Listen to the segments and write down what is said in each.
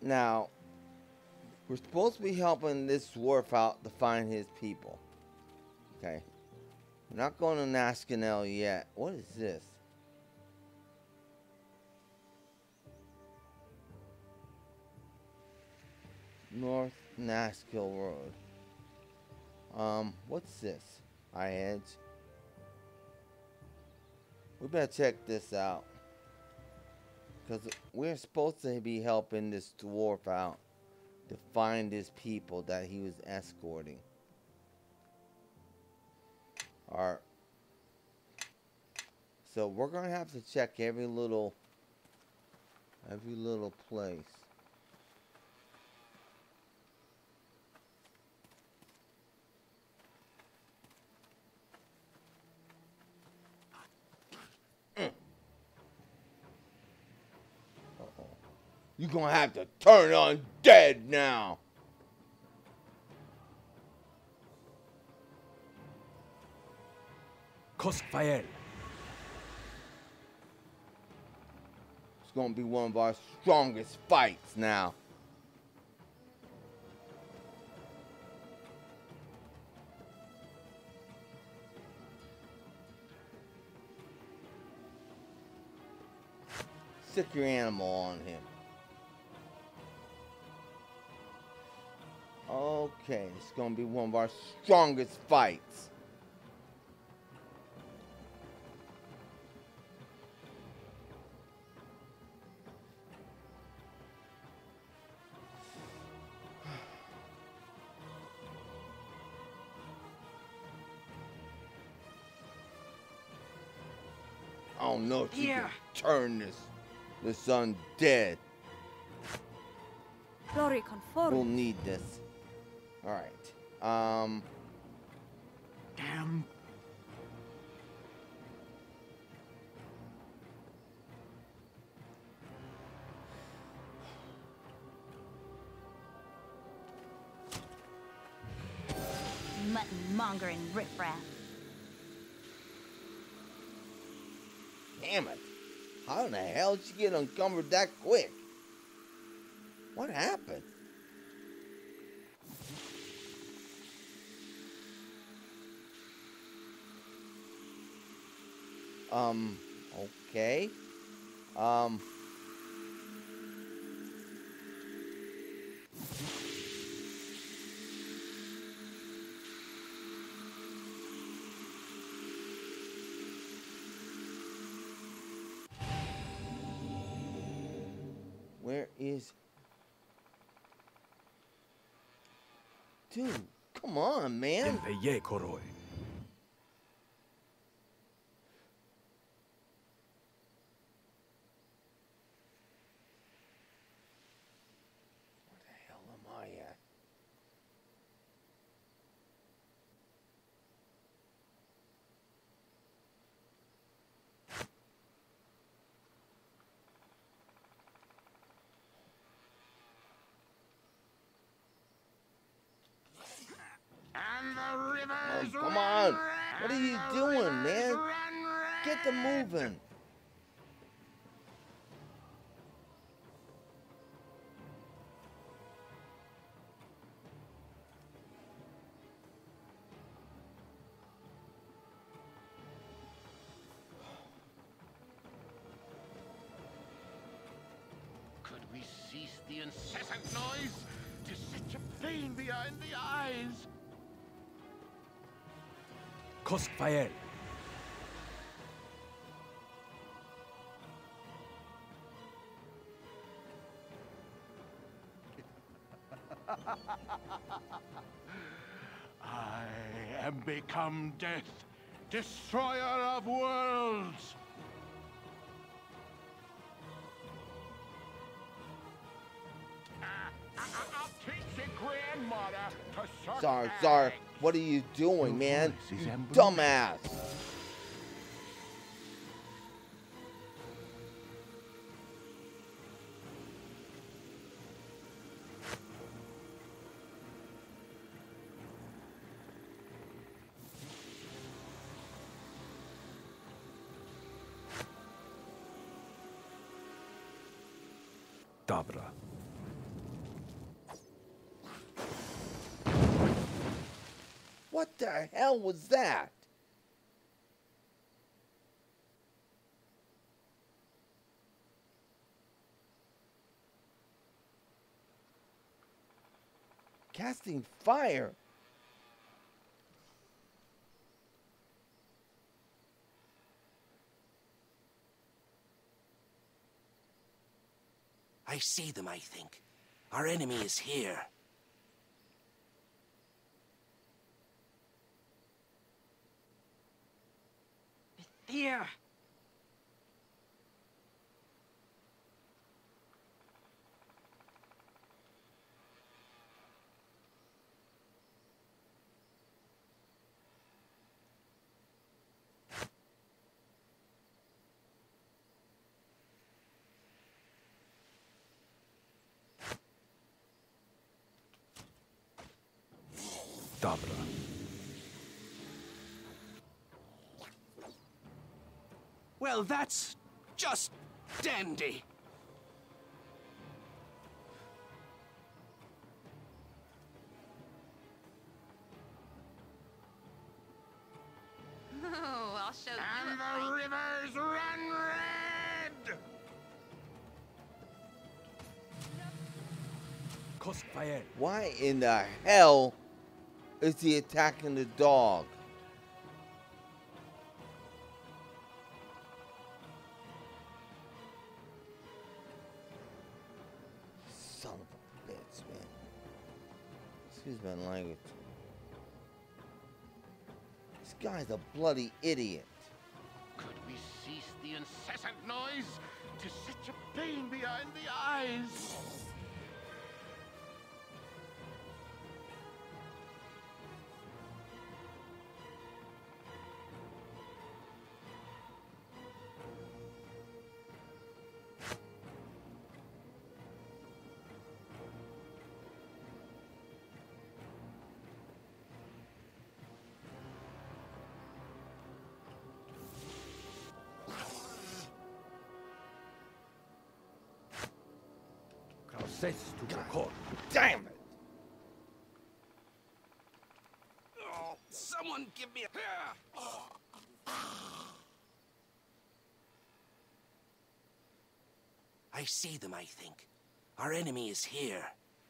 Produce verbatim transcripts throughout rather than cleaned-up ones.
Now, we're supposed to be helping this dwarf out to find his people. Okay. We're not going to Nascanel yet. What is this? North Naskill Road. Um, what's this? High Edge. We better check this out. Because we're supposed to be helping this dwarf out to find his people that he was escorting. Alright. So we're going to have to check every little, every little place. You're gonna have to turn on dead now. Koskfael. It's gonna be one of our strongest fights now. Stick your animal on him. Okay, it's gonna be one of our strongest fights. I don't know if you can turn this this undead. We'll need this. All right. Um. Damn. Mutton mongering riffraff. Damn it. How in the hell did you get encumbered that quick? What happened? Um, okay. Um. Where is... Dude, come on, man. Tempeye Koroi. Oh, come on. What are you doing, man? Get them moving. Could we cease the incessant noise? 'Tis such a pain behind the eyes. Koskfael. I am become death, destroyer of worlds. I'll teach your grandmother to suck Sorry, eggs. sorry. What are you doing, man? voice is You ambrosia. dumbass. Dabra. What the hell was that? Casting fire. I see them, I think. Our enemy is here. Here. Dabra. Well, that's just dandy. Oh, I'll show you. And the rivers run red! Koskfael. Why in the hell is he attacking the dog? Son of a bitch, man. Excuse my language. This guy's a bloody idiot. Could we cease the incessant noise? 'Tis such a pain behind the eyes. Says to the court. Damn it! Oh, someone give me a... I see them, I think. Our enemy is here.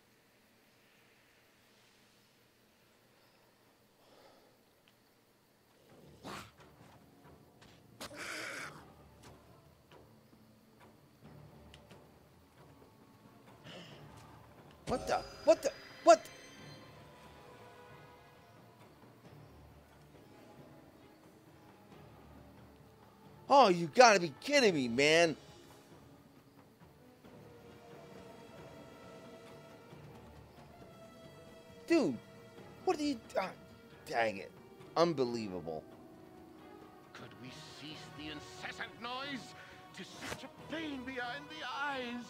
What the? What the? What? Oh, you gotta be kidding me, man. Dude, what are you... Ah, dang it. Unbelievable. Could we cease the incessant noise? 'Tis such a pain behind the eyes.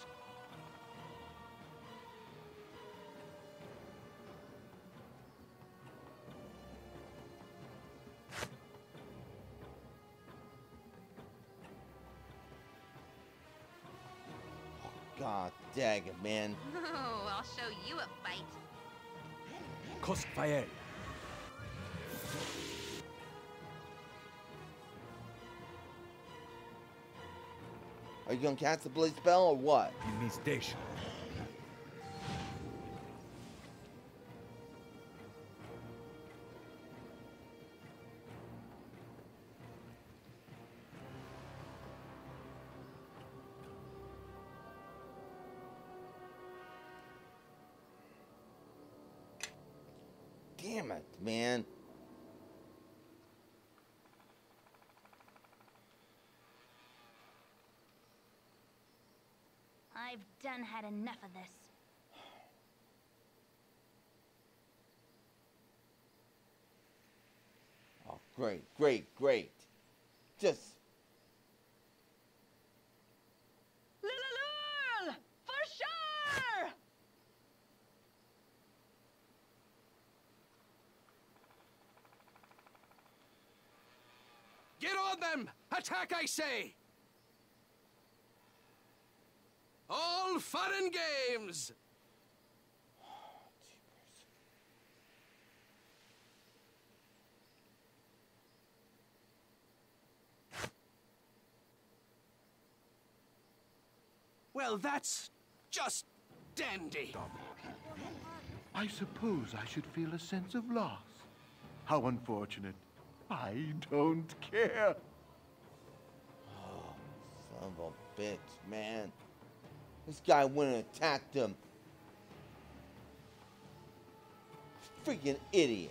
God dang it, man. Oh, I'll show you a fight. Koskfael. Are you gonna cast the blade spell or what? In his station. Damn it, man. I've done had enough of this. Oh, great, great, great. Just... Lilalul! For sure! Get on them! Attack, I say! All fun and games! Well, that's just dandy. I suppose I should feel a sense of loss. How unfortunate. I don't care. Oh, son of a bitch, man. This guy went and attacked him. Freaking idiot.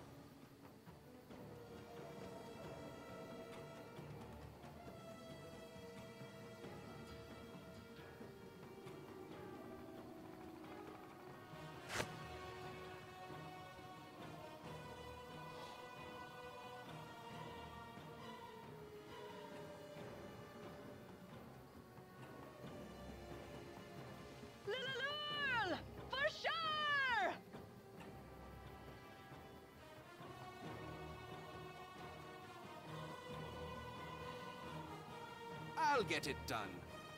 Lulul! For sure! I'll get it done.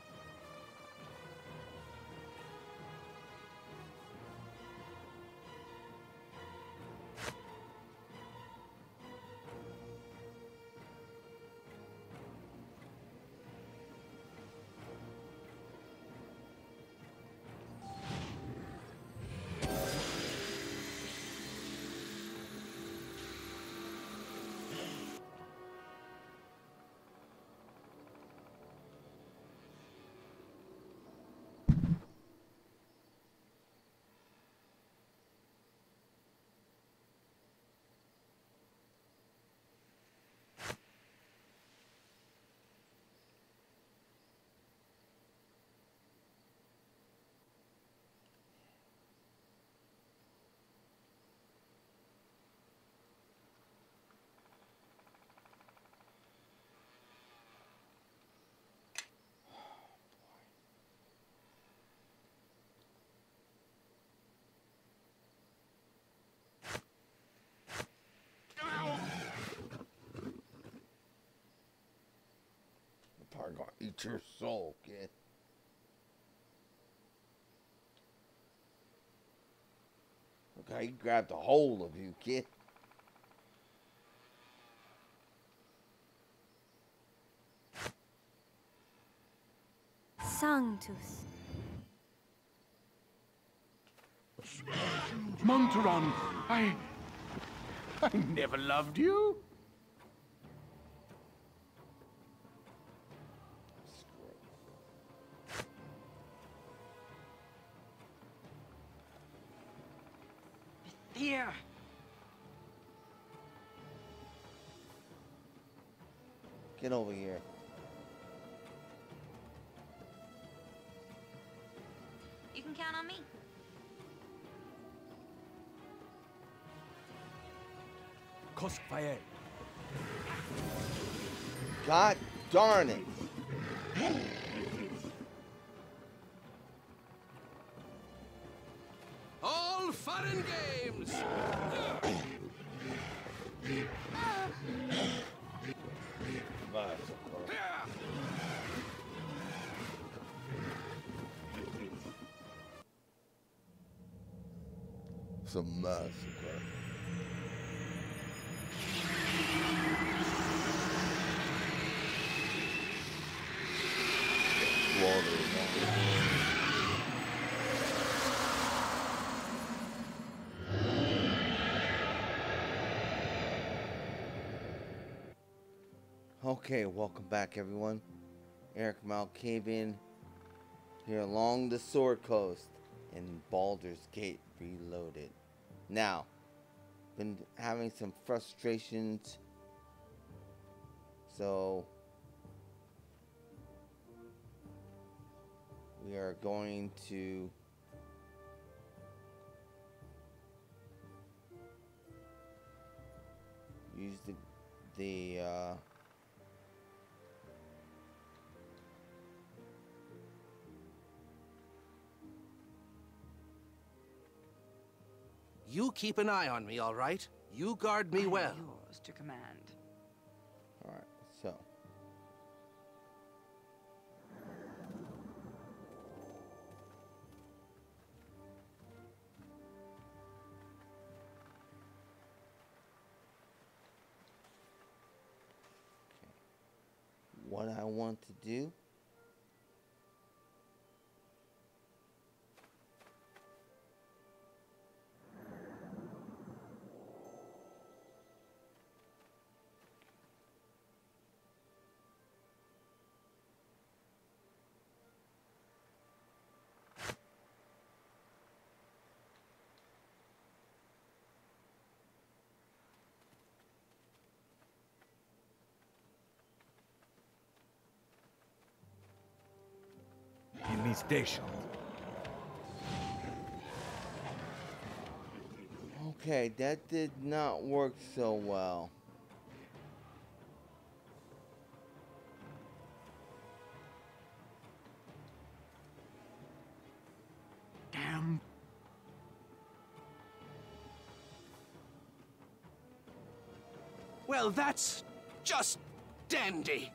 Probably gonna eat your soul, kid. Okay, he grabbed a hold of you, kid. Sanctus. Monteron, I... I never loved you. Here. Get over here. You can count on me. Koskfael. God darn it. All fun and games. Some massacre. Okay, welcome back everyone. Eric Malkavian here along the Sword Coast in Baldur's Gate Reloaded. Now, been having some frustrations, so we are going to use the the uh, You keep an eye on me, all right? You guard me well. Yours to command. all right, so what I want to do enemy station. Okay, that did not work so well. Damn. Well, that's just dandy.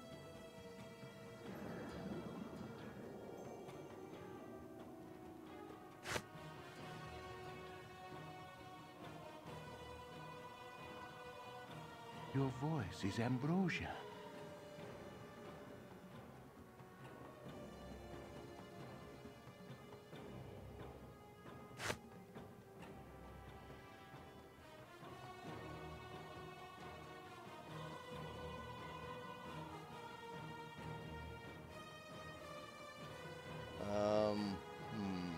Your voice is ambrosia. Um, hmm.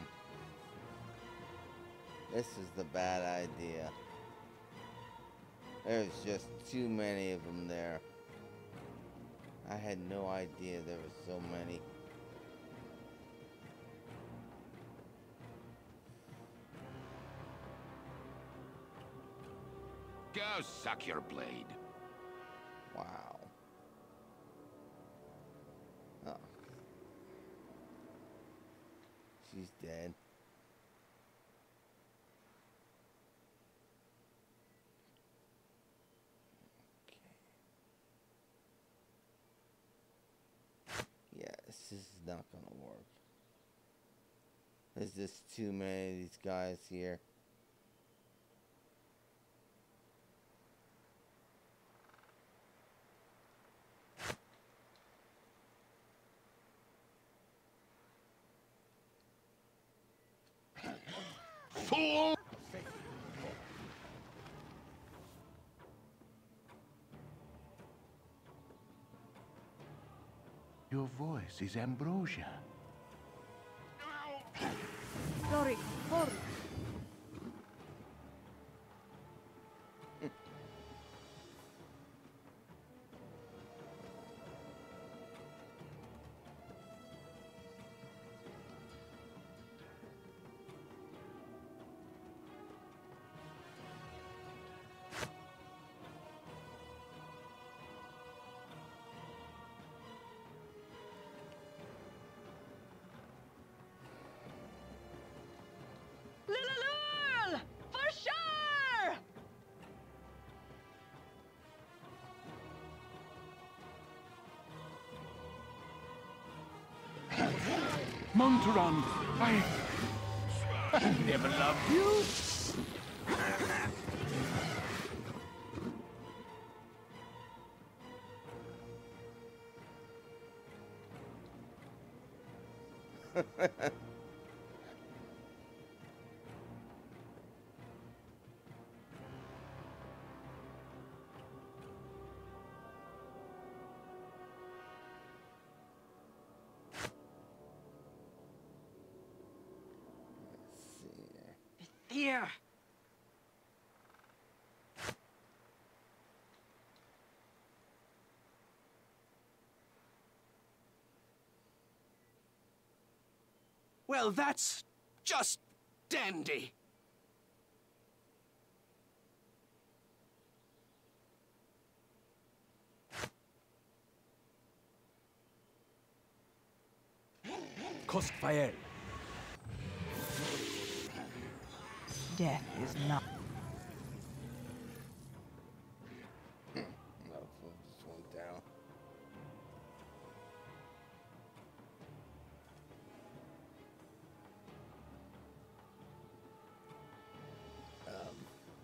This is the bad idea. There's just too many of them there. I had no idea there were so many. Go suck your blade. Wow. Oh. She's dead. Yeah, this is not gonna work. There's just too many of these guys here. Fool! Your voice is ambrosia. Sorry, sorry. Lulul! For sure! Montaran, I... I never loved you. Here. Well, that's just dandy. Cosfael. Death is not. No, just went down. Um.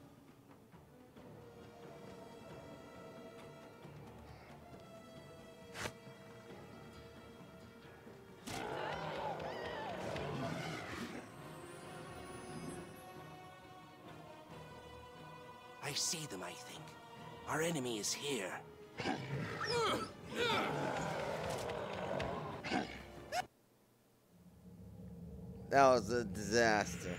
I see them, I think. Our enemy is here. That was a disaster.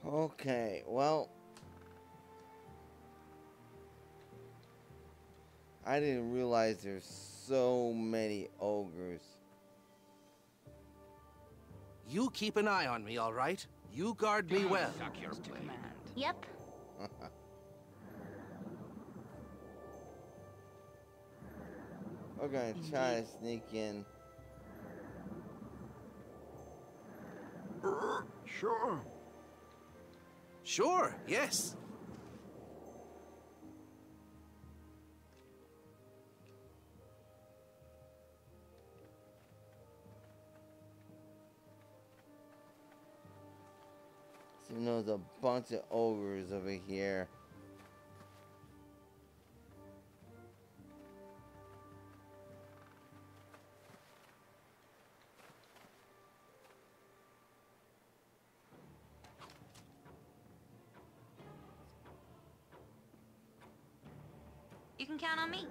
Okay, well, I didn't realize there's so many ogres. You keep an eye on me, all right? You guard me well. Suck your blade. Yep. We're gonna try to sneak in. Sure. Sure, yes. So there's a bunch of ogres over here. You can count on me.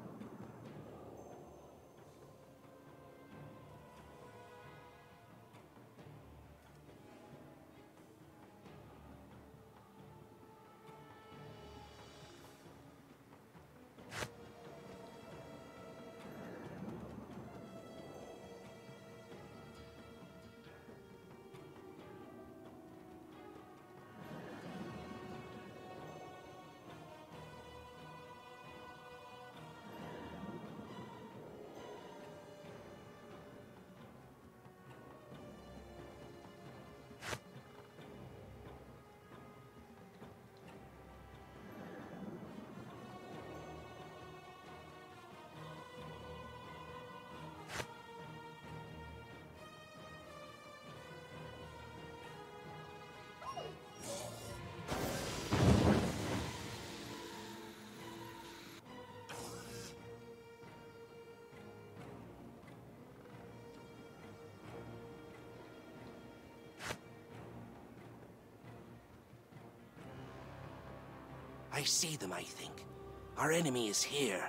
I see them, I think. Our enemy is here.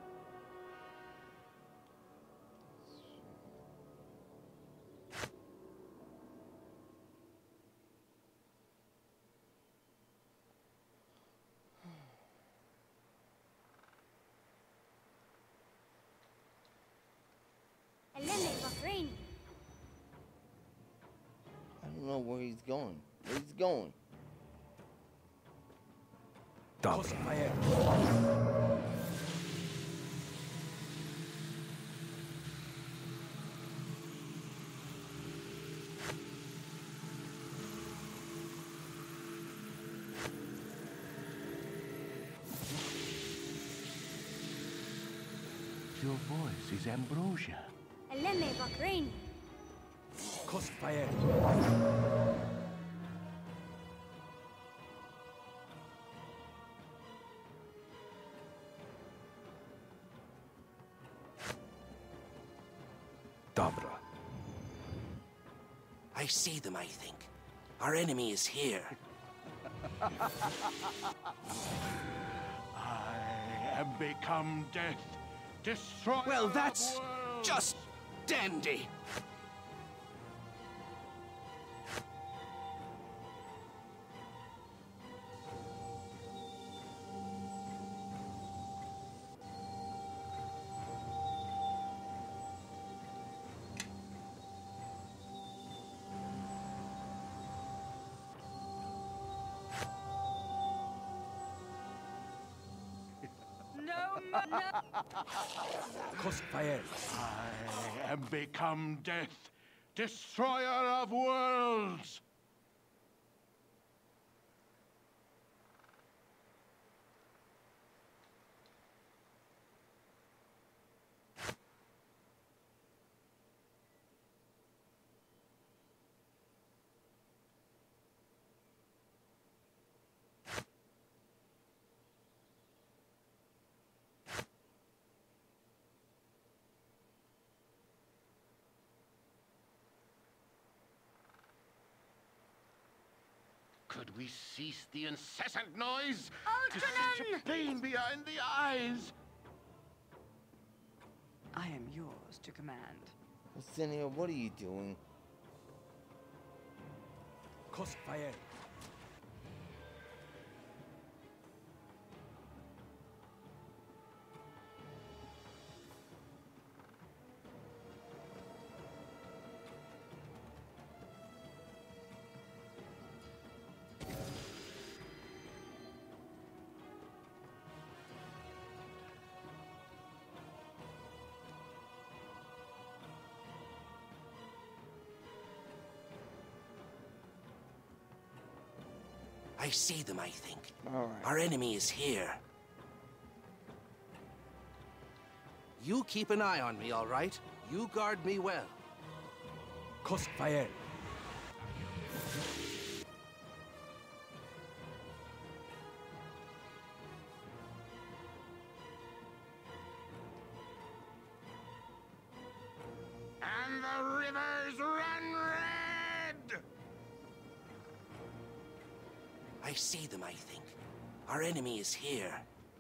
I don't know where he's going. Where he's going? Cost fire. Your voice is ambrosia. Cost fire. Dabra. I see them, I think. Our enemy is here. I am become death, destroyer Well, of that's worlds. just dandy. Cost fire. I am become death, destroyer of worlds. Could we cease the incessant noise? To such a pain behind the eyes. I am yours to command. Arsenio, what are you doing? Cost fire. I see them, I think. All right. Our enemy is here. You keep an eye on me, all right? You guard me well. Crossfire. And the rivers run red! I see them, I think. Our enemy is here.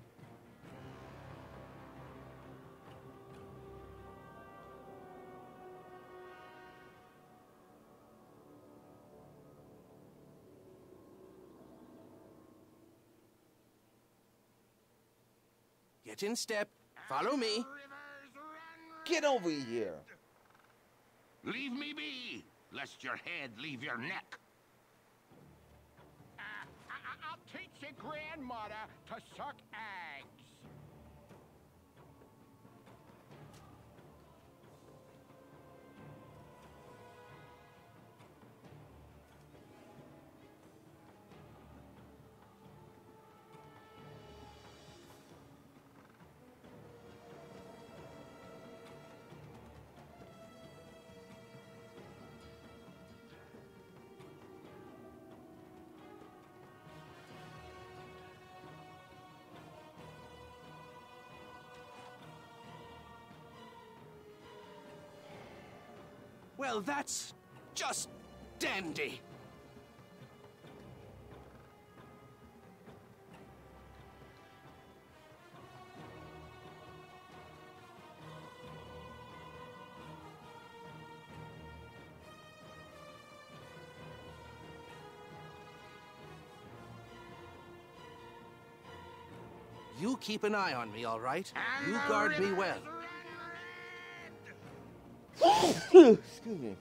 Get in step. Follow me. Rivers run Get over here. red! Leave me be, lest your head leave your neck. Uh, I I'll teach your grandmother to suck eggs. Well, that's just dandy. You keep an eye on me, all right? And You the guard me rivers well. run red! Excuse me.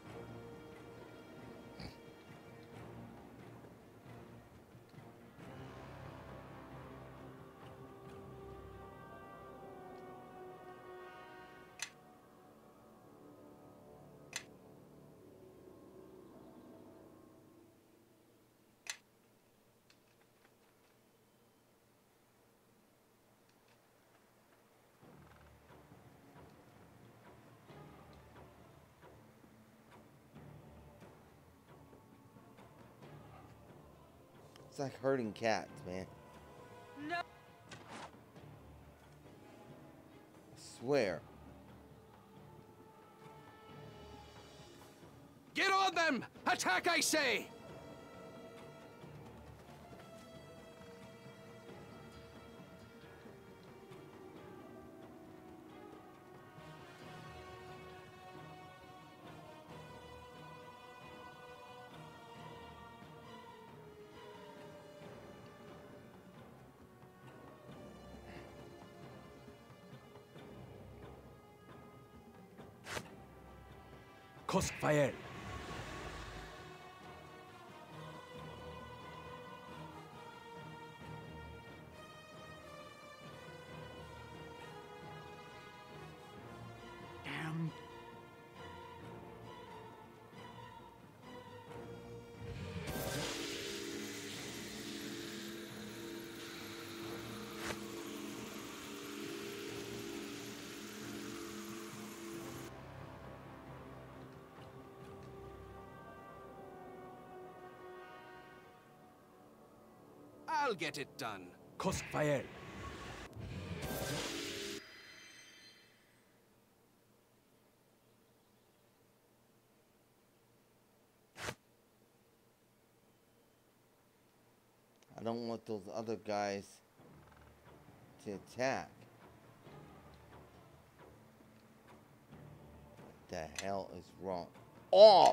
It's like herding cats, man. No. I swear. Get on them! Attack, I say! Crossfire. Damn. I'll get it done. Crossfire. I don't want those other guys to attack. What the hell is wrong? Off!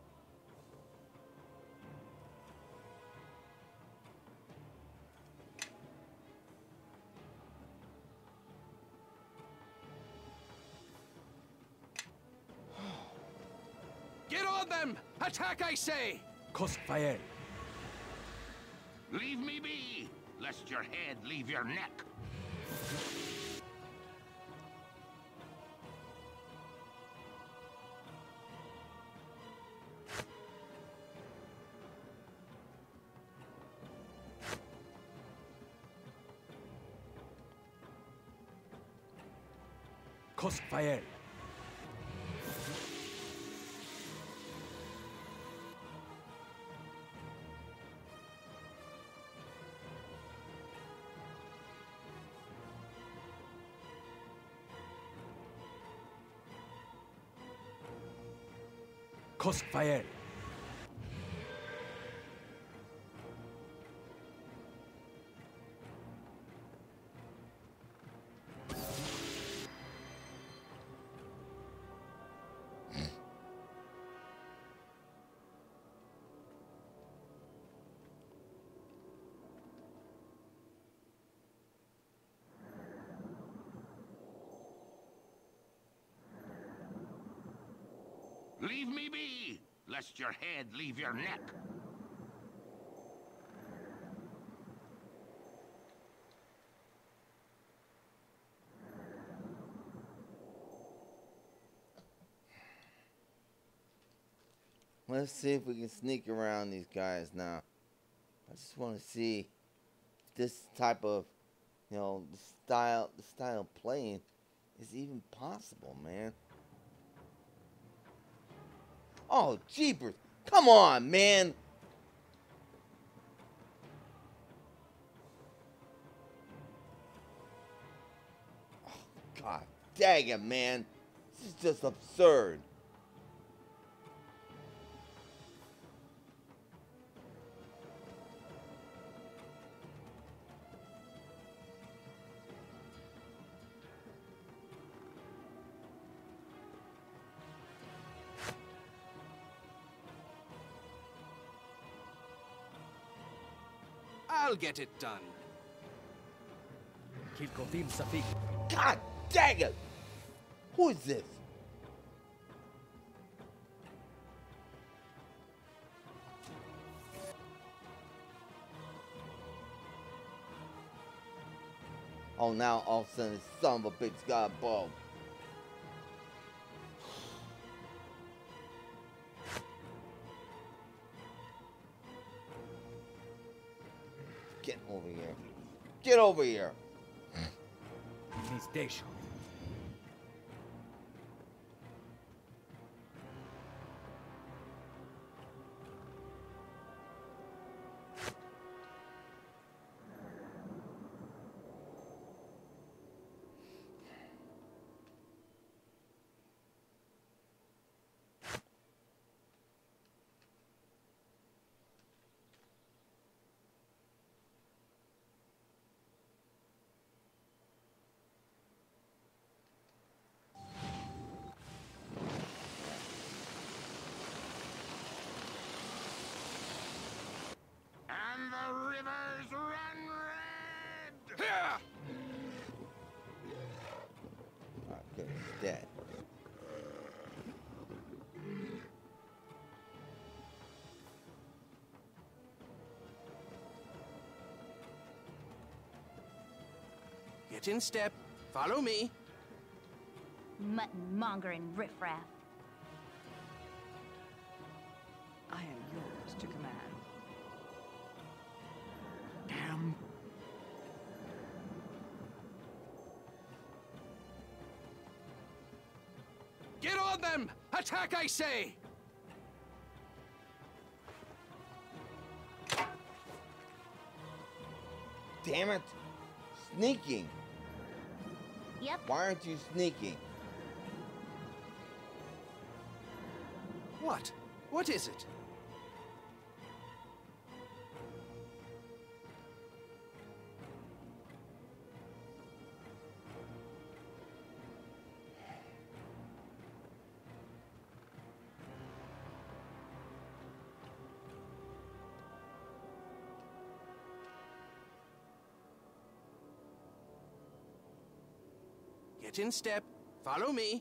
Get on them! Attack, I say! Crossfire. Leave me be, lest your head leave your neck. Crossfire. Crossfire. Leave me be, lest your head leave your neck. Let's see if we can sneak around these guys now. I just want to see if this type of, you know, the style, the style of playing is even possible, man. Oh, jeepers. Come on, man. Oh, God dang it, man. This is just absurd. I'll get it done. Kilkotim Safik. God dang it! Who is this? Oh, now all of a sudden, this son of a bitch got a bow. Get over here. Get over here. Enemy station. And the rivers run red! Here! Oh, goodness, dead. Get in step. Follow me. Mutton-mongering riffraff. I am yours to command. Damn. Get on them! Attack, I say! Damn it. Sneaking. Yep. Why aren't you sneaking? What? What is it? Get in step. Follow me.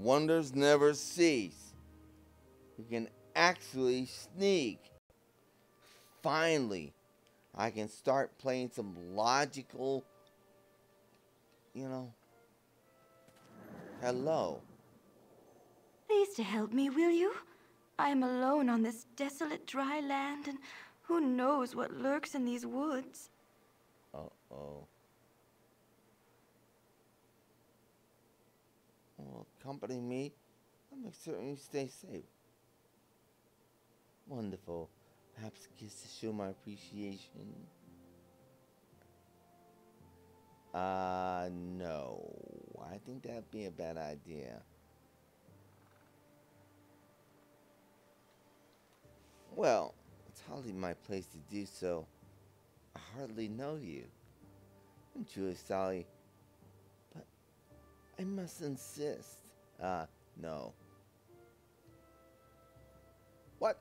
wonders never cease. We can actually sneak. Finally, I can start playing some logical, you know. Hello. Please to help me, will you? I am alone on this desolate dry land, and who knows what lurks in these woods. Uh-oh. Well, accompany me. I'll make certain you stay safe. Wonderful. Perhaps a kiss to show my appreciation. Uh, no. I think that'd be a bad idea. Well, it's hardly my place to do so. I hardly know you. I'm Julie Sally. But I must insist. Uh, no. What?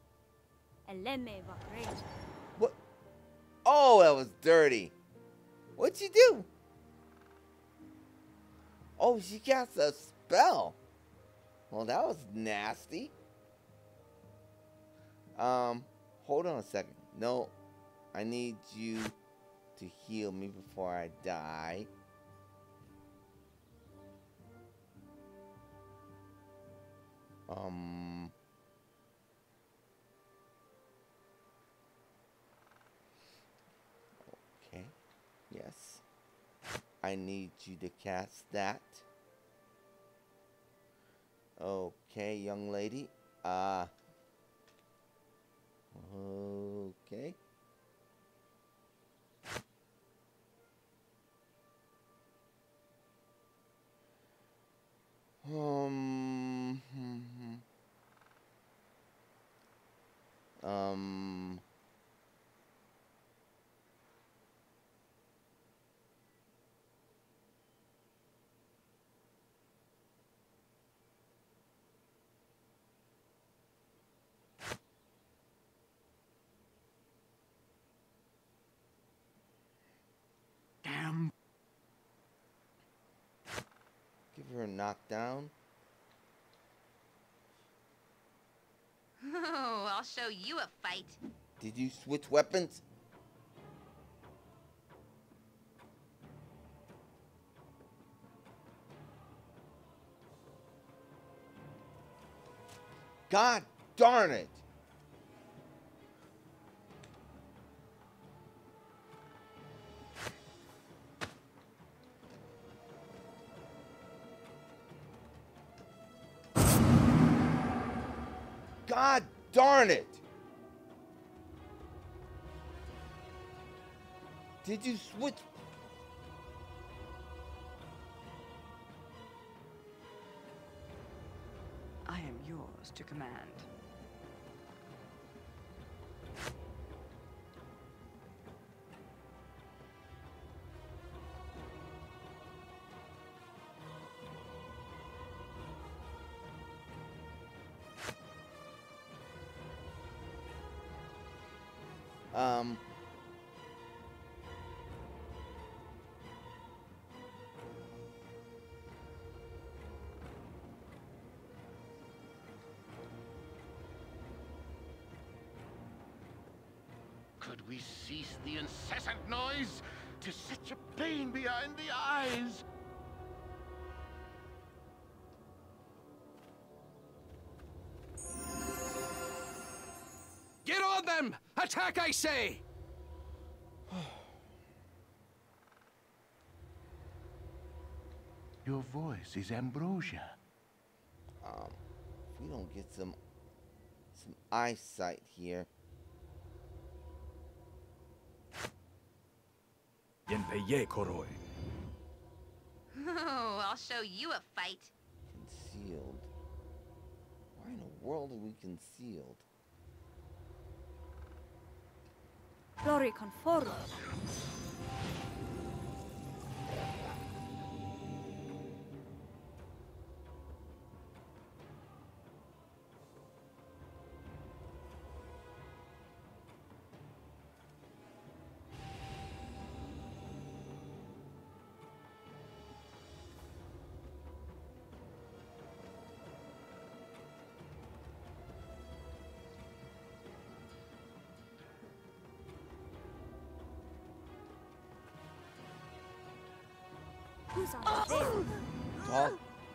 What? Oh, that was dirty. What'd you do? Oh, she cast a spell. Well, that was nasty. Um, hold on a second. No, I need you to heal me before I die. Um... Okay, yes. I need you to cast that. Okay, young lady. Uh... Okay. Um... Um... Damn. Give her a knockdown. Oh, I'll show you a fight. Did you switch weapons? God darn it! God darn it! Did you switch? I am yours to command. Um... Could we cease the incessant noise? 'Tis such a pain behind the eyes. Get on them! Attack, I say! Your voice is ambrosia. Um, if we don't get some, some eyesight here. Yenpeye Koroi. Oh, I'll show you a fight. Concealed. Why in the world are we concealed? Flori conforo. Who's on there? Talk.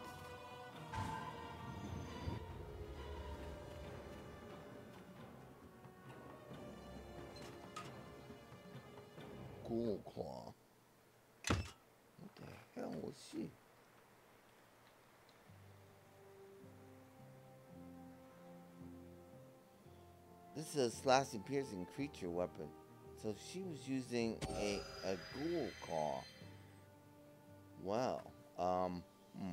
Ghoul Claw. What the hell was she? This is a slashing, piercing creature weapon. So she was using a a Ghoul Claw. Wow. Um. Hmm.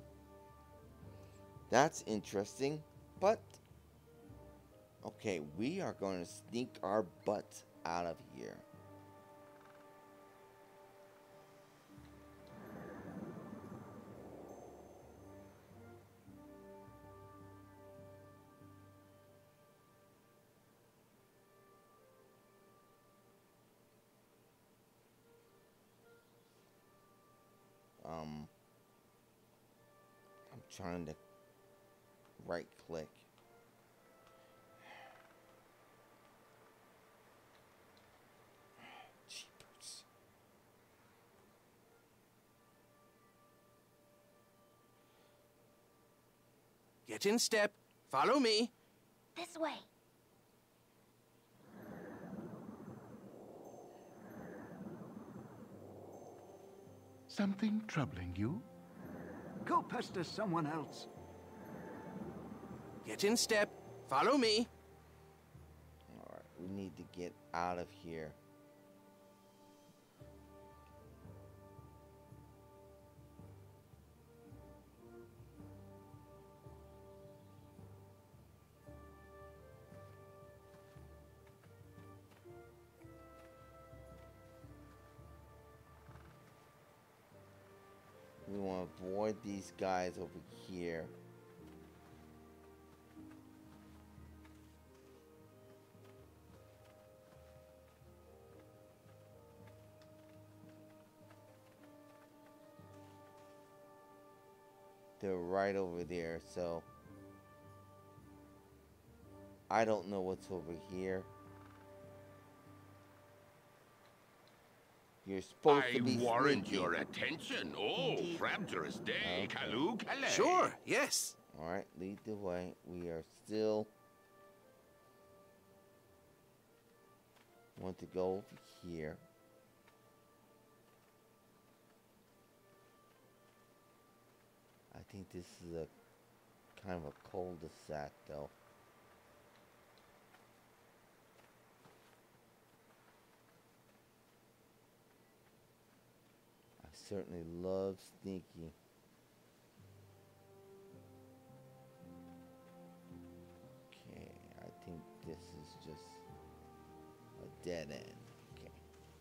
That's interesting, but okay, we are going to sneak our butts out of here. Um, I'm trying to right click. Jeepers. Get in step. Follow me. This way. Something troubling you? Go pester someone else. Get in step. Follow me. Alright, we need to get out of here. We want to avoid these guys over here. They're right over there, so I don't know what's over here. You're supposed I to be warrant sneaky. your attention. Oh, Frabjorous Day, Okay. Kalu Kale. Sure, yes. Alright, lead the way. We are still want to go over here. I think this is a kind of a cul-de-sac though. I certainly love sneaky. Okay, I think this is just a dead end. Okay.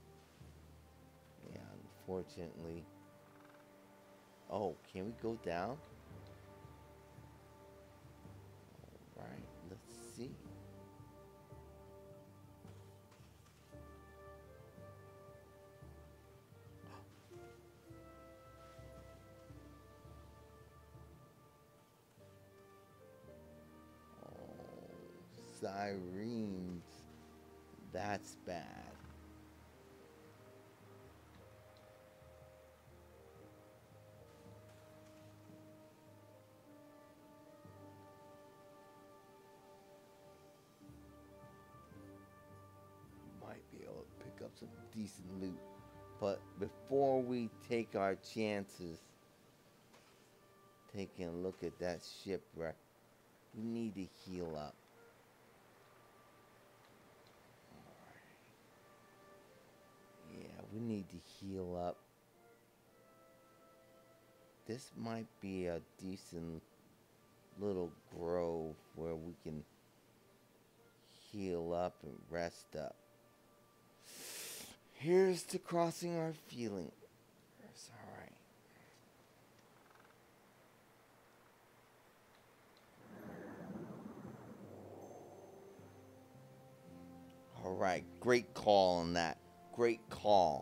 Yeah, unfortunately. Oh, can we go down? Alright, let's see. Oh, sirens. That's bad. Might be able to pick up some decent loot. But before we take our chances taking a look at that shipwreck, we need to heal up. Alright. Yeah, we need to heal up. This might be a decent little grove where we can heal up and rest up. Here's to crossing our feelings. Alright. Alright, great call on that. Great call.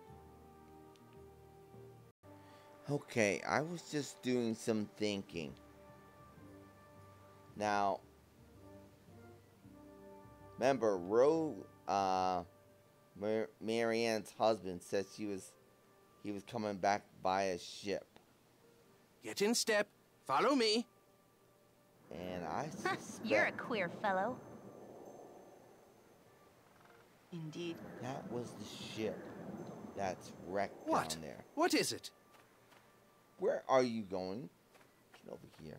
Okay, I was just doing some thinking. Now, remember, Ro, uh, Mar Marianne's husband said she was he was coming back by a ship. Get in step. Follow me. And I suspect You're a queer fellow. Indeed. that was the ship that's wrecked What? down there. What is it? Where are you going? Get over here.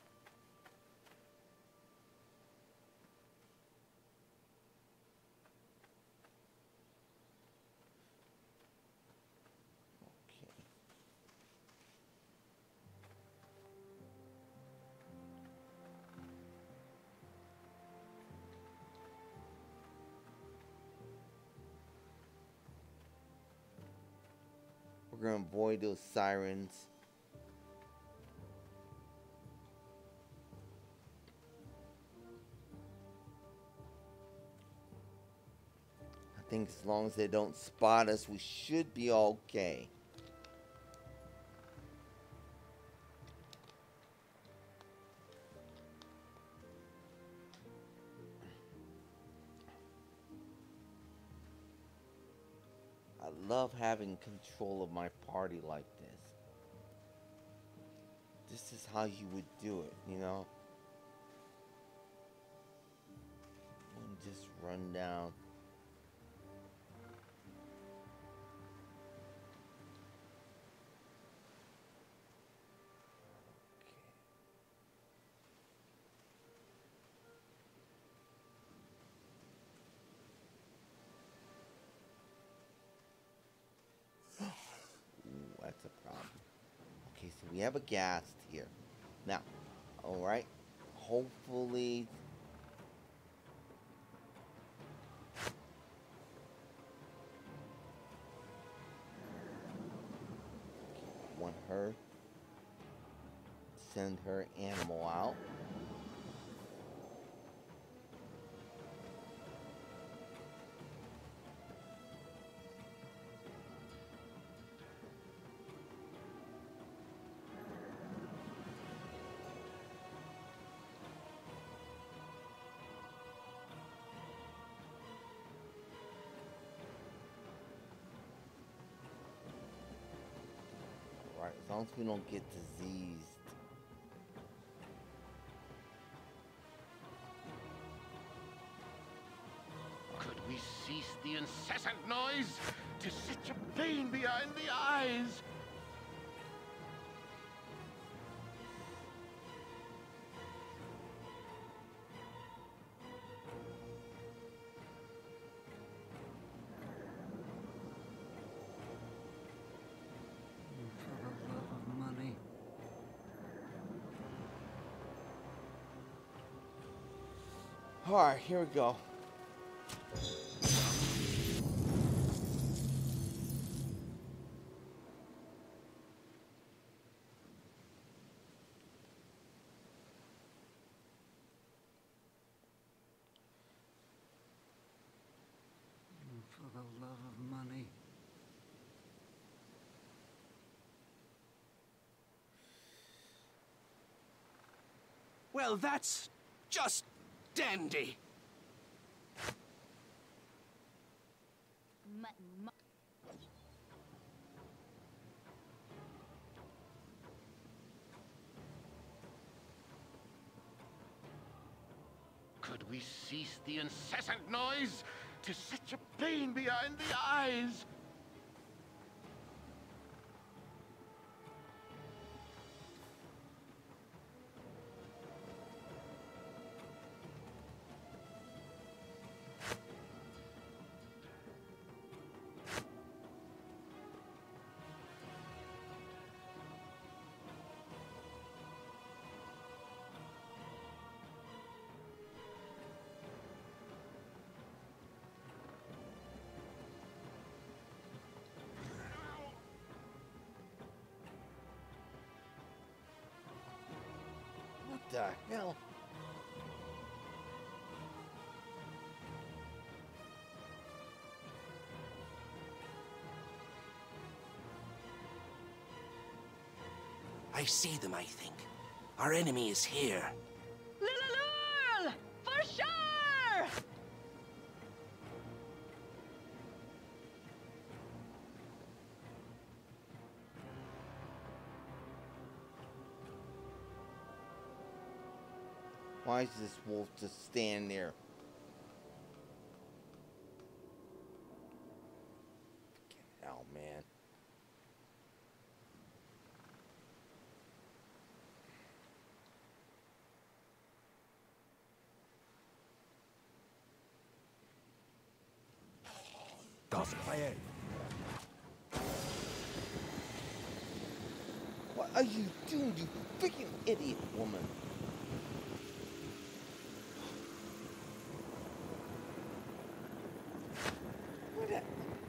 Okay. We're gonna avoid those sirens. I think as long as they don't spot us, we should be okay. I love having control of my party like this. This is how you would do it, you know? And just run down. That's a problem. Okay, so we have a ghast here. Now, alright. Hopefully. Okay, want her. Send her animal out. Right, as long as we don't get diseased. Could we cease the incessant noise? 'Tis such a pain behind the eyes. For the love of money. Alright, here we go. For the love of money. Well, that's just dandy. Mutton. Mu Could we cease the incessant noise? 'Tis such a pain behind the eyes. What the hell? I see them, I think. Our enemy is here. Lilalul! For sure! Why is this wolf just stand there? Fucking hell, man. Cosplayer. What are you doing, you freaking idiot woman? What the...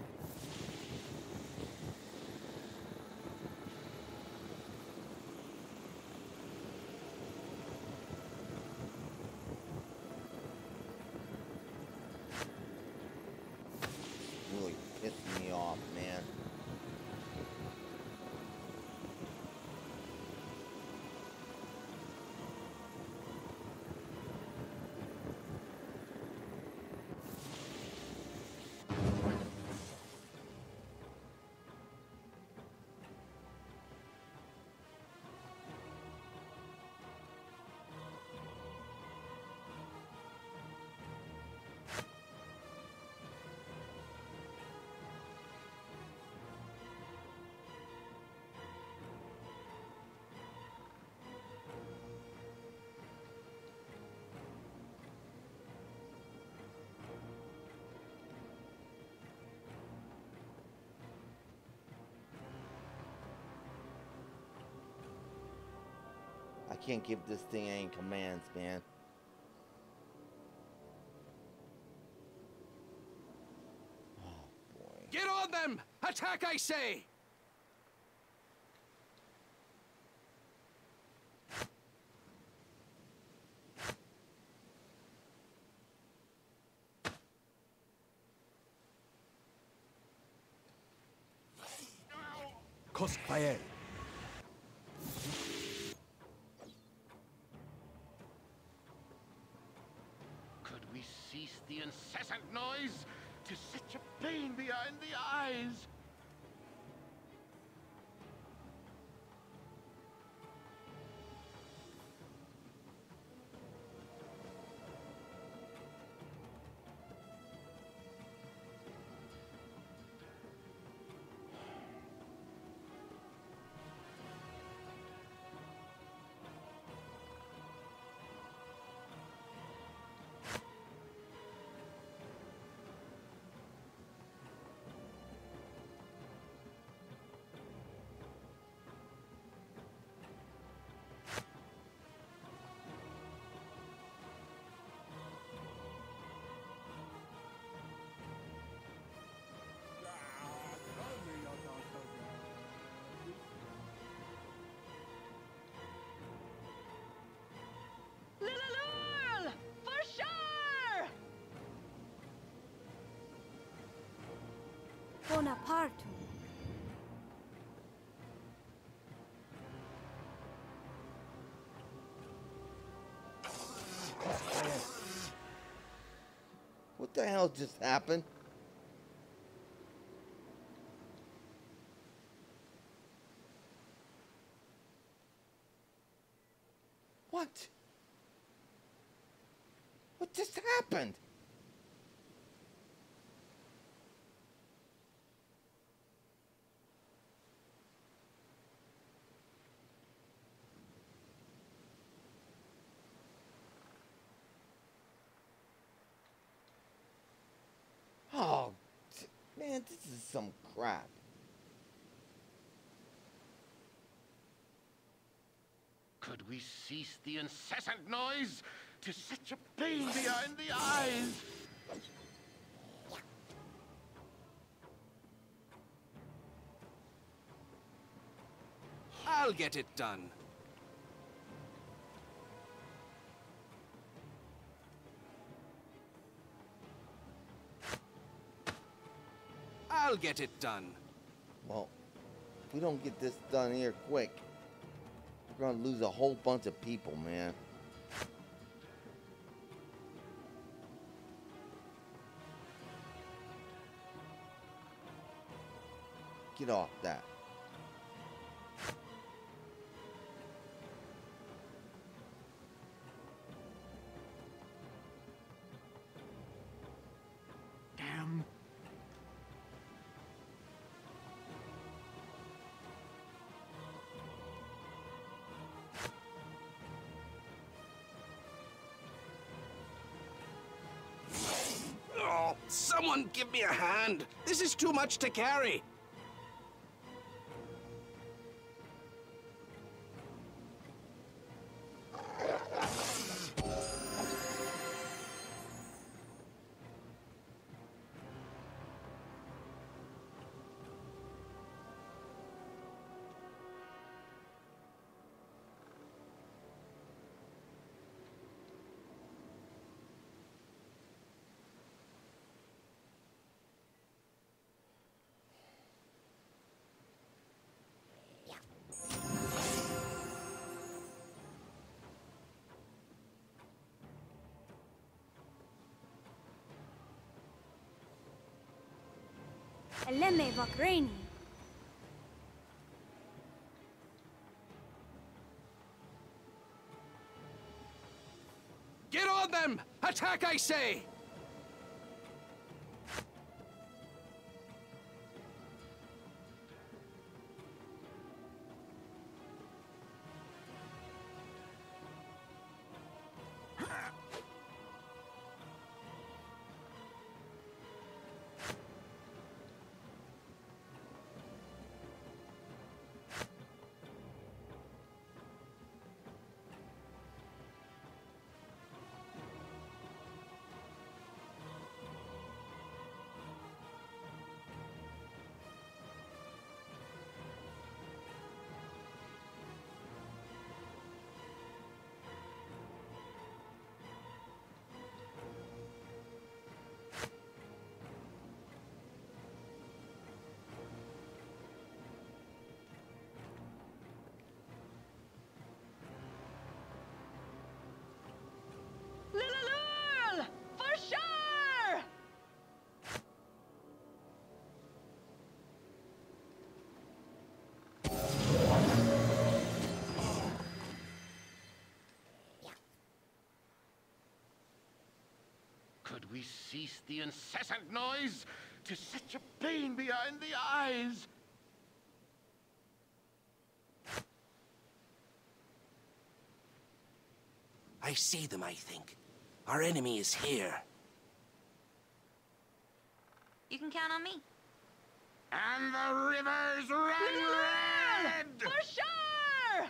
Really pissing me off, man. I can't give this thing any commands, man. Oh, boy. Get on them! Attack, I say! Cosplayer. Could we cease the incessant noise? 'Tis such a pain behind the eyes. Lillalurl! For sure! Bonaparte. What the hell just happened? What? What just happened? Oh, t- man, this is some crap. Could we cease the incessant noise? 'Tis such a pain behind the eyes. I'll get it done. I'll get it done. Well, if we don't get this done here quick, we're gonna lose a whole bunch of people, man. Get off that. Someone give me a hand. This is too much to carry. Eleme Vakreni. Get on them! Attack, I say! Lilalul! For sure! Could we cease the incessant noise? 'Tis such a pain behind the eyes. I see them, I think. Our enemy is here. You can count on me. And the rivers run Lilalul! red! For sure!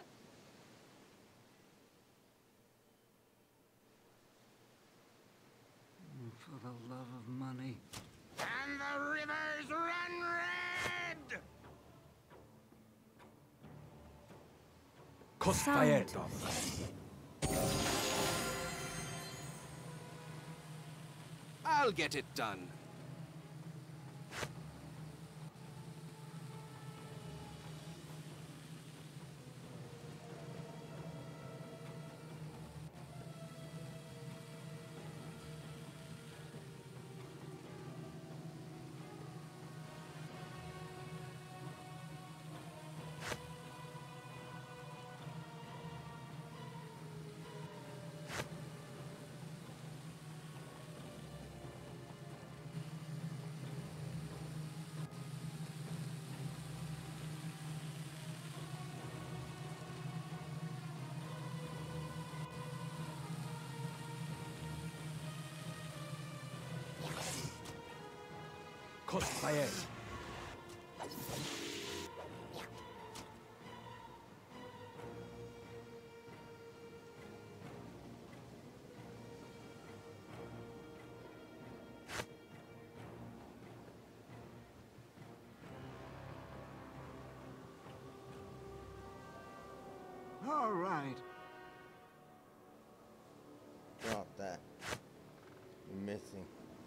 For the love of money. And the rivers run red! Cospaeto. I'll get it done. Cospaeto. All right. Drop that. You're missing.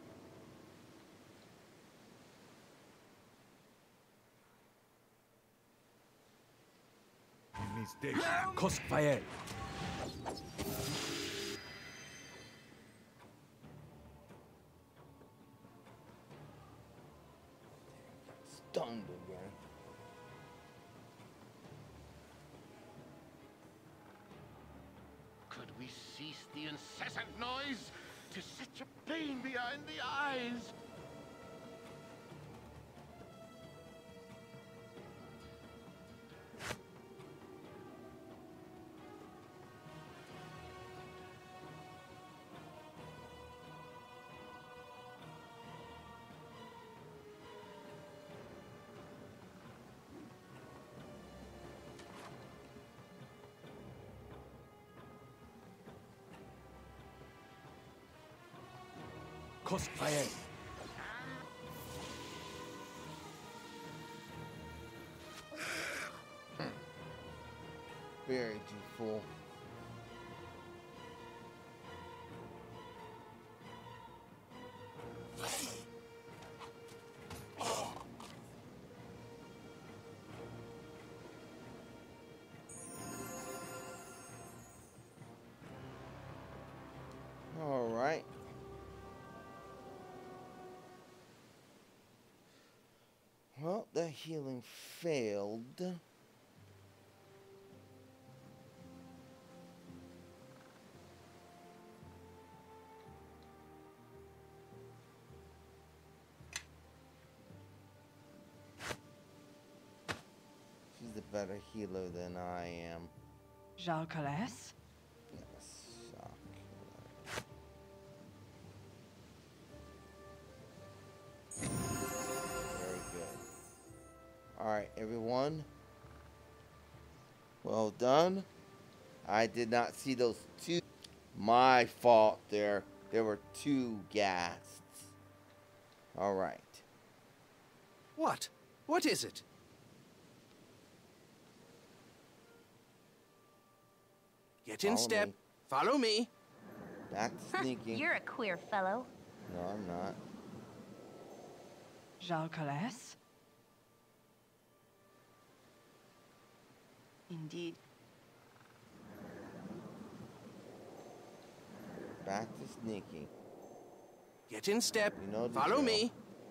Mistake. Cospaeto. Stunned again. Could we cease the incessant noise? 'Tis such a pain behind the eyes. Kosk Fayed. Buried, you fool. All right. Well, the healing failed. She's a better healer than I am. Jalcales? Yes, shock. Very good. Alright, everyone. Well done. I did not see those two. My fault there. There were two ghasts. Alright. What? What is it? Get in Follow step. me. Follow me. Back to sneaking. You're a queer fellow. No, I'm not. Jalcales? Indeed. Back to sneaking. Get in step. You know the Follow drill. me.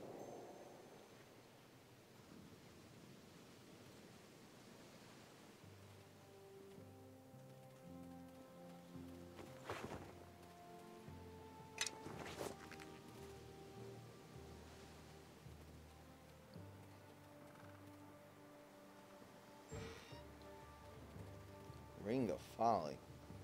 Ring of Folly.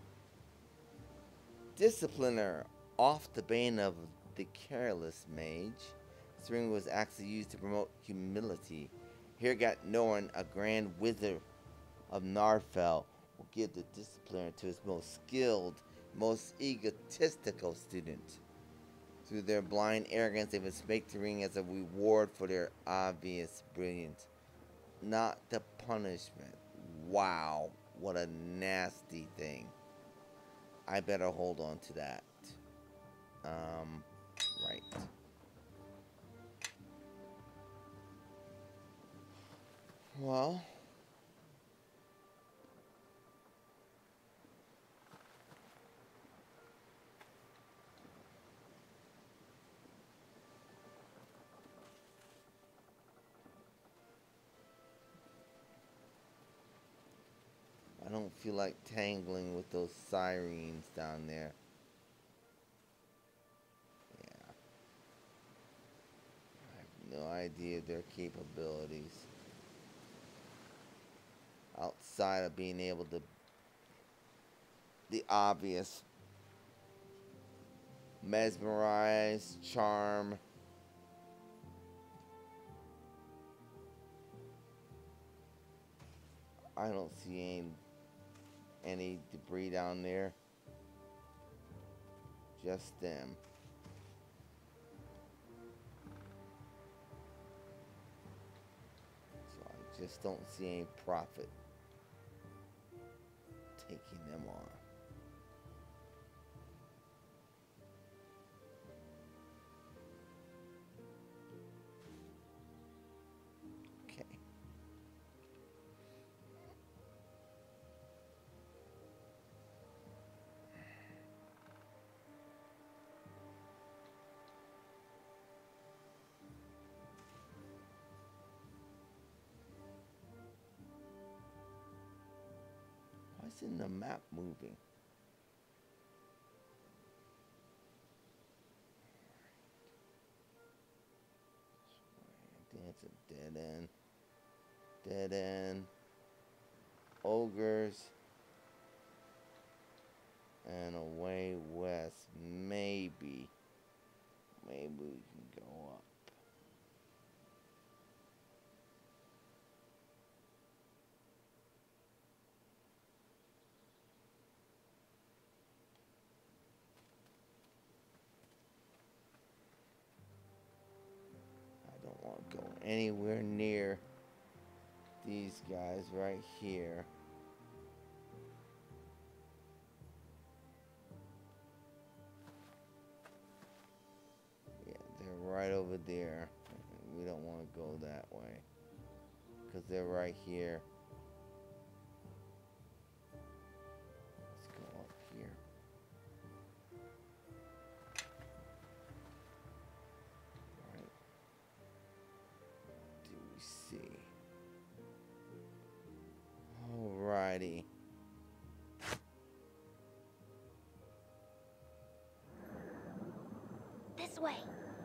Discipliner, off the bane of the careless mage. This ring was actually used to promote humility. Here got Norn, a grand wizard of Narfell, will give the discipliner to his most skilled, most egotistical student. Through their blind arrogance, they must make the ring as a reward for their obvious brilliance, not the punishment. Wow, what a nasty thing. I better hold on to that. Um, right. Well. I don't feel like tangling with those sirens down there. Yeah. I have no idea their capabilities. Outside of being able to... the obvious. Mesmerize, charm. I don't see any... any debris down there. Just them. So I just don't see any profit taking them on. Okay. Why isn't the map moving? I think it's a dead end. Dead end. Ogres. And away west. Maybe. Maybe we can go up. don't want to go anywhere near these guys right here. Yeah, they're right over there. We don't want to go that way because they're right here. Let's go up here. Right. Do we see? Alrighty. This way.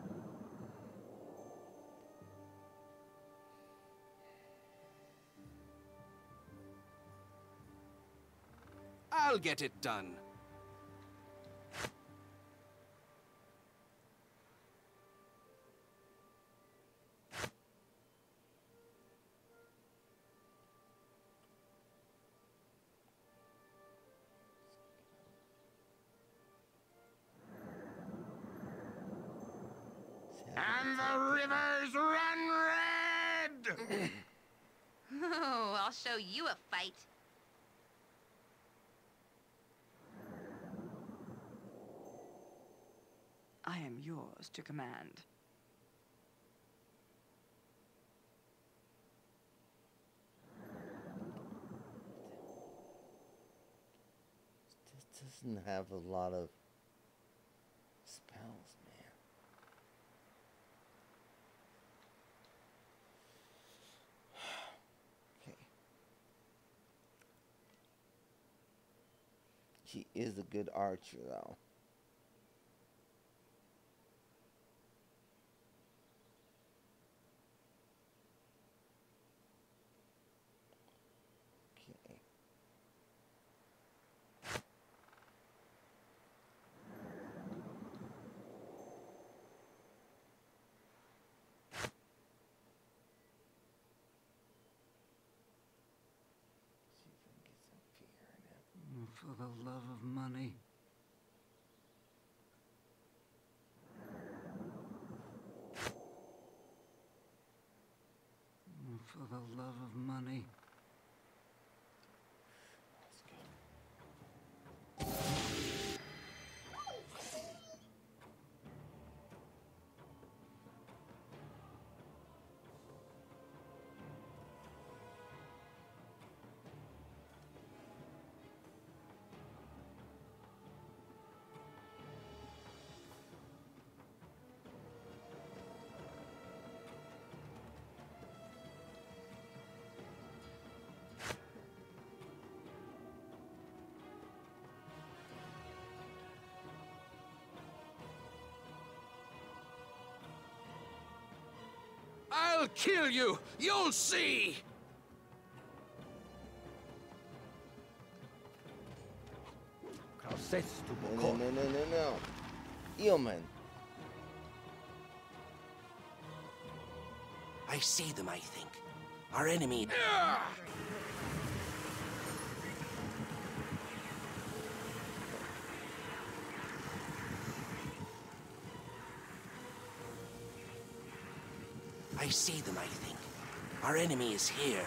I'll get it done. And the rivers run red! Oh, I'll show you a fight. I am yours to command. This doesn't have a lot of spells, man. Okay. She is a good archer, though. Okay. See if we can get some fear in him. For the love of money. For the love of money. Let's go. I'll kill you! You'll see! Krauses to No, Bokor. no, no, no, no, no. Eelman. I see them, I think. Our enemy. I see them, I think. Our enemy is here.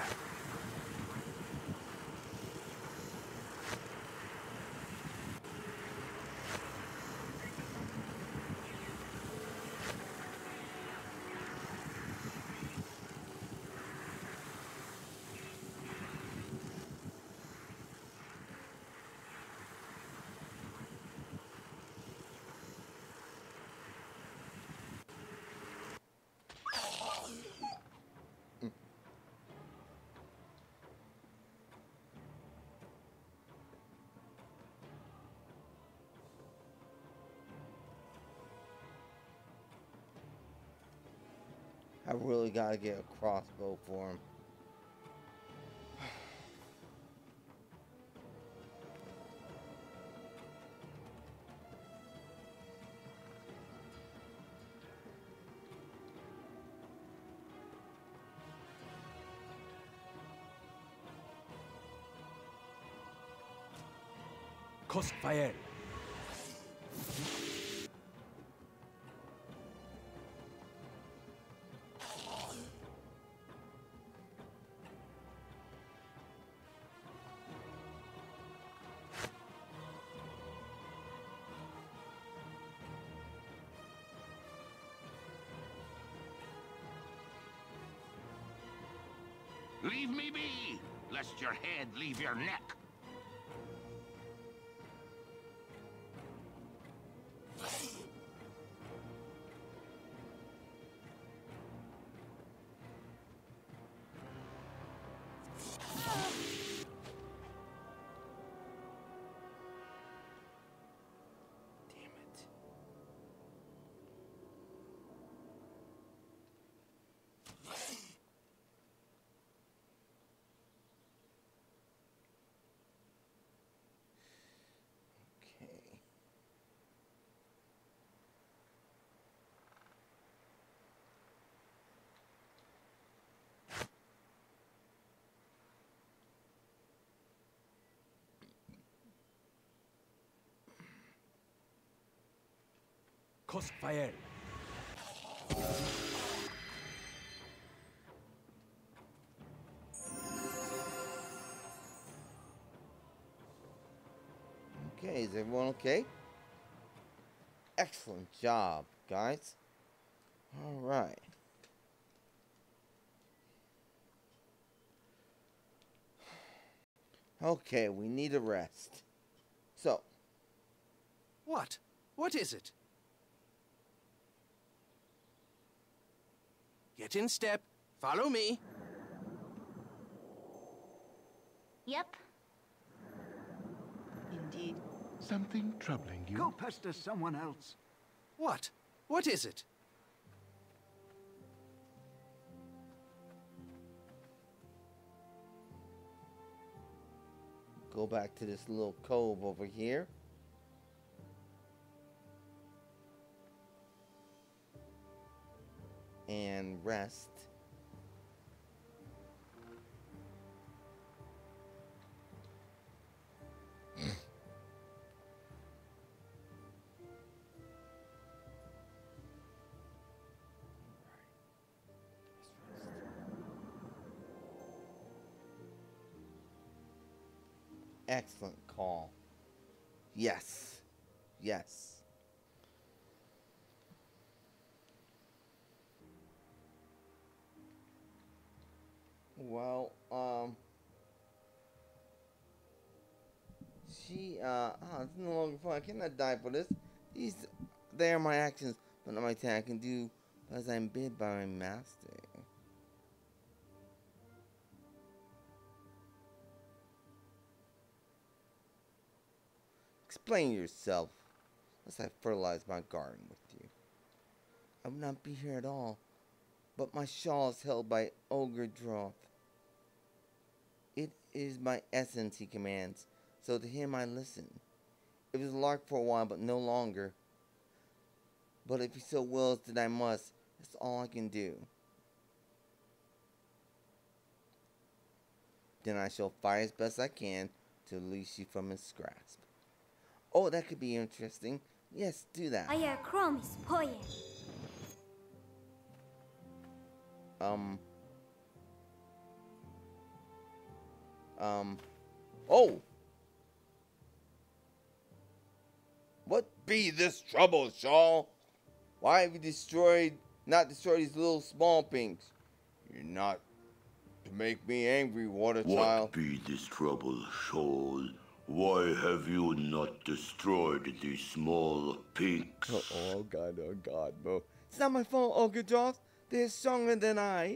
I really gotta get a crossbow for him. Koskfael. Leave me be, lest your head leave your neck. Cosfael. Okay, is everyone okay? Excellent job, guys. All right. Okay, we need a rest. So. What? What is it? Get in step. Follow me. Yep. Indeed. Something troubling you? Go pester someone else. What? What is it? Go back to this little cove over here. And rest. Excellent call. Yes. Yes. Well, um, she, uh, oh, it's no longer fun. I cannot die for this. These, they are my actions, but not my thing. I can do as I'm bid by my master. Explain yourself, lest I fertilize my garden with you. I would not be here at all, but my shawl is held by Ogre Droth. It is my essence he commands, so to him I listen. It was a lark for a while, but no longer. But if he so wills that I must, that's all I can do. Then I shall fight as best I can to release you from his grasp. Oh, that could be interesting. Yes, do that. I promise, Poye. Um. Um. Oh! What be this trouble, Shaw? Why have you destroyed, not destroyed these little small pinks? You're not to make me angry, Water Child. What be this trouble, Shaw? Why have you not destroyed these small pinks? Oh, oh God, oh God, bro. It's not my fault, Ogre Droth. They're stronger than I.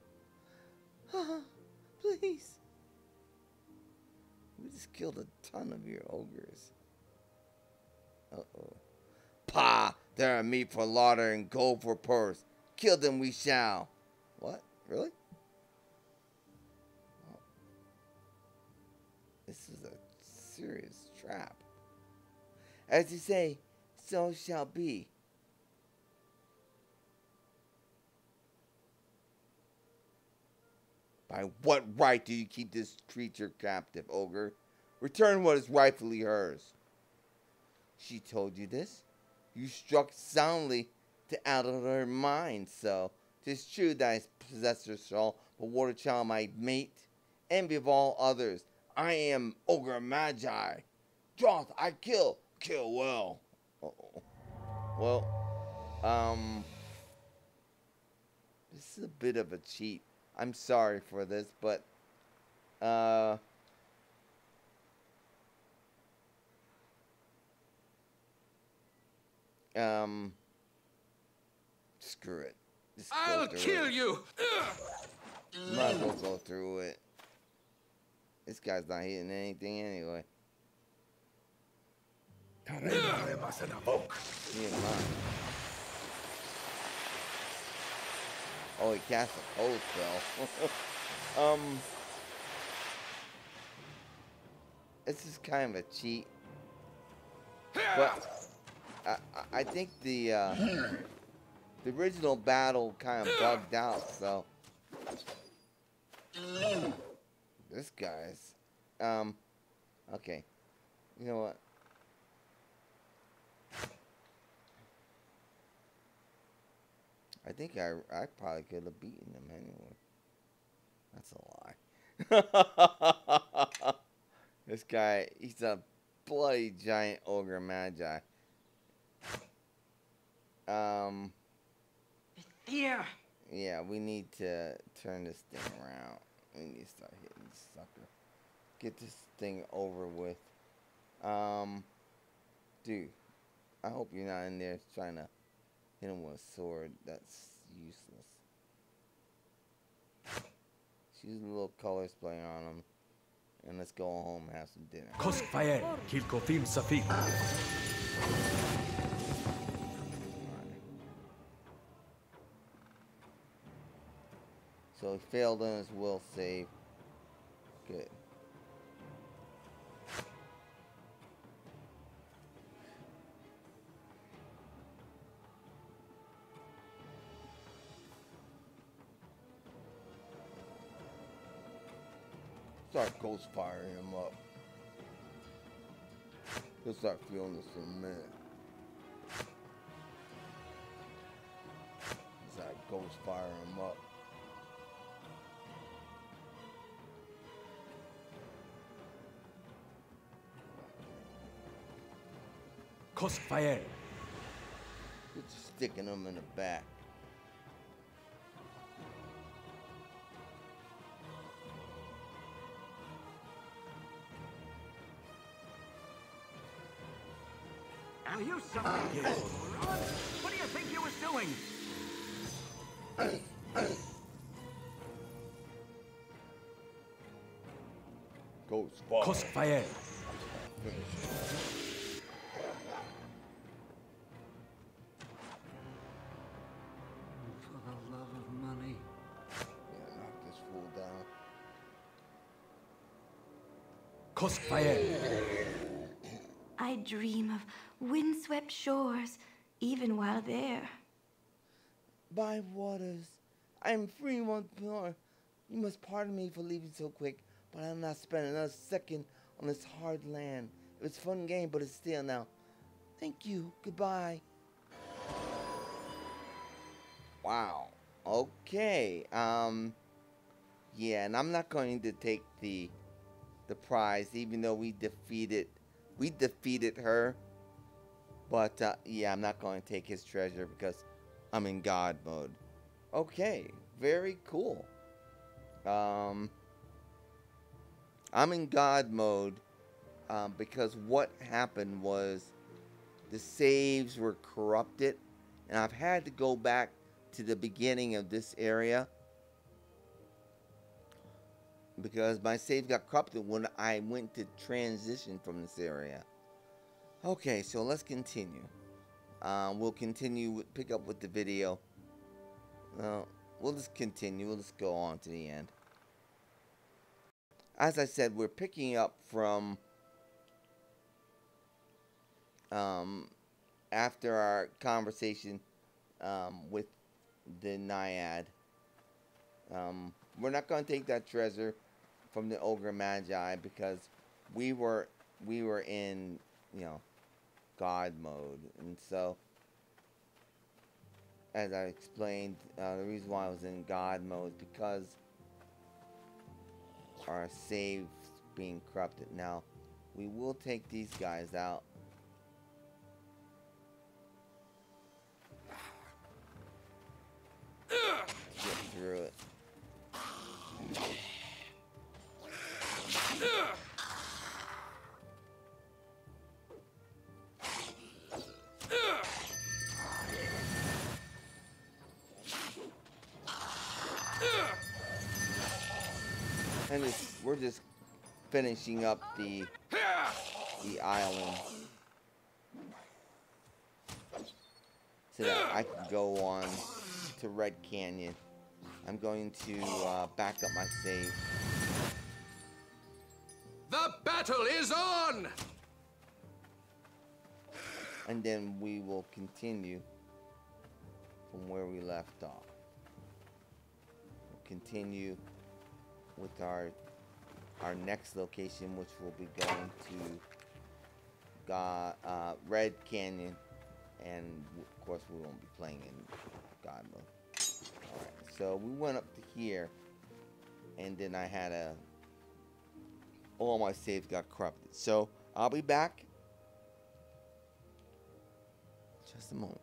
Please. We just killed a ton of your ogres. Uh-oh. Pah! They're meat for laughter and gold for purse. Kill them we shall. What? Really? Oh. This is a serious trap. As you say, so shall be. By what right do you keep this creature captive, Ogre? Return what is rightfully hers. She told you this? You struck soundly to out of her mind, so 'tis true that I possess her soul, but Water Child my mate, envy of all others. I am Ogre Magi. Droth, I kill, kill well. Uh-oh. Well, um, this is a bit of a cheat. I'm sorry for this, but uh um screw it. Just go I'll through kill it. you. Might as well go through it. This guy's not hitting anything anyway. Yeah, mine. Oh, he cast a cold spell. um, this is kind of a cheat, but I, I- I think the uh, the original battle kind of bugged out. So this guy's um, okay. You know what? I think I, I probably could have beaten him anyway. That's a lie. This guy, he's a bloody giant ogre magi. Um. Here. Yeah, we need to turn this thing around. We need to start hitting this sucker. Get this thing over with. Um. Dude, I hope you're not in there trying to hit him with a sword. That's useless. Use a little color splatter on him. And let's go home and have some dinner. Cosfael, Kilkothim Safik. So he failed on his will save. Good. Start ghost firing him up. He'll start feeling this in a minute. Start ghost firing him up. Cosfael. Just sticking him in the back. Are you something? What do you think you was doing? Ghost fire. Cosfael. For the love of money. Yeah, knock this fool down. Cosfael. I dream of windswept shores, even while there. By waters, I am free once more. You must pardon me for leaving so quick, but I'll not spend another second on this hard land. It was a fun game, but it's still now. Thank you. Goodbye. Wow. Okay. Um. Yeah, and I'm not going to take the the prize, even though we defeated we defeated her. But uh, yeah, I'm not going to take his treasure because I'm in God mode. Okay, very cool. Um, I'm in God mode um, because what happened was the saves were corrupted, and I've had to go back to the beginning of this area because my save got corrupted when I went to transition from this area. Okay, so let's continue. Uh, we'll continue, with, pick up with the video. Uh, we'll just continue. We'll just go on to the end. As I said, we're picking up from um, after our conversation um, with the Naiad. Um, we're not going to take that treasure from the Ogre Magi because we were we were in, you know, God mode, and so as I explained, uh, the reason why I was in God mode is because our saves being corrupted. Now we will take these guys out. Get through it. And it's, we're just finishing up the the island so that I can go on to Red Canyon. I'm going to uh, back up my save. The battle is on! And then we will continue from where we left off. We'll continue with our our next location, which will be going to God, uh, Red Canyon, and of course we won't be playing in God mode. All right, so we went up to here, and then I had a all my saves got corrupted. So I'll be back just a moment.